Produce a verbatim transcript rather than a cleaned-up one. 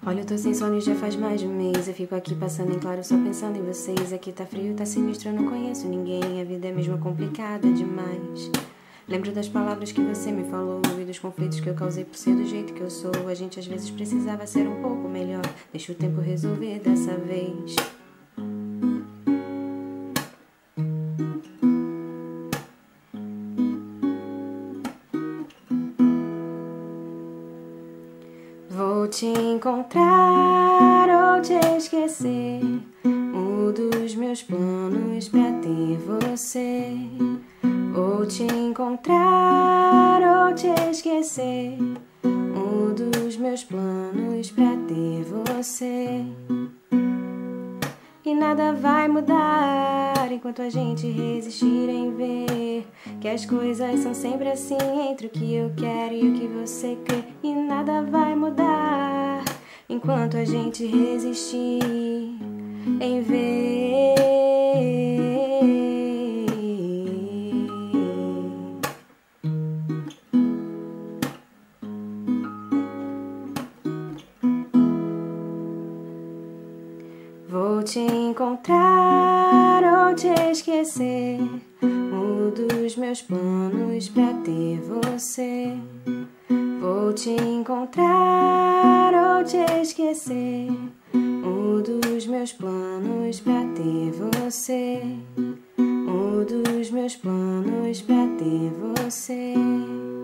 Olha, eu tô sem sono e já faz mais de um mês. Eu fico aqui passando em claro só pensando em vocês. Aqui tá frio, tá sinistro, eu não conheço ninguém. A vida é mesmo complicada demais. Lembro das palavras que você me falou e dos conflitos que eu causei por ser do jeito que eu sou. A gente às vezes precisava ser um pouco melhor. Deixa o tempo resolver dessa vez. Vou te encontrar ou te esquecer. Mudo os meus planos pra ter você. Vou te encontrar ou te esquecer. Mudo os meus planos pra ter você. E nada vai mudar enquanto a gente resistir em ver que as coisas são sempre assim, entre o que eu quero e o que você quer. E nada vai mudar enquanto a gente resistir em ver. Vou te encontrar ou te esquecer. Mudo os meus planos pra ter você. Vou te encontrar ou te esquecer. Mudo os meus planos pra ter você. Mudo os meus planos pra ter você.